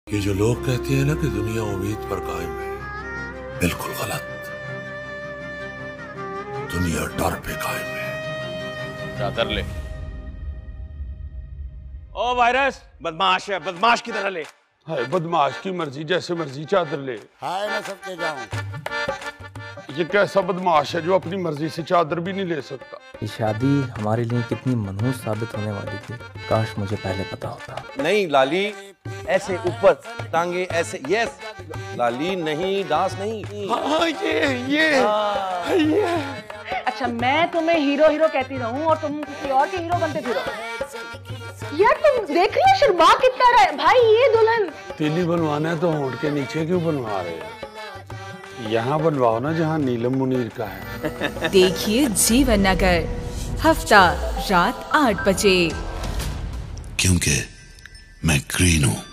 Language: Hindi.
ये जो लोग कहते हैं ना कि दुनिया उम्मीद पर कायम है, बिल्कुल गलत। दुनिया डर पे कायम है। चादर ले। ओ वायरस, बदमाश है, बदमाश की तरह ले। हाय बदमाश की मर्जी, जैसे मर्जी चादर ले। हाय मैं सबके जाऊं। ये कैसा बदमाश है जो अपनी मर्जी से चादर भी नहीं ले सकता। ये शादी हमारे लिए कितनी मनहूस साबित होने वाली थी, काश मुझे पहले पता होता। नहीं लाली, ऐसे ऊपर टांगे ऐसे, यस लाली, नहीं डांस नहीं। हाँ ये अच्छा मैं तुम्हें हीरो हीरो कहती रहूं और तुम किसी और के हीरो बनते फिरो। यार तुम देख रही हो शर्मा कितना रहा है भाई। ये दुल्हन तीली बनवाना है तो होंठ के नीचे क्यों बनवा रहे हैं? यहाँ बनवाओ ना जहाँ नीलम मुनीर का है। देखिए जीवन नगर, हफ्ता रात 8 बजे। क्योंकि मैं ग्रीन हूं।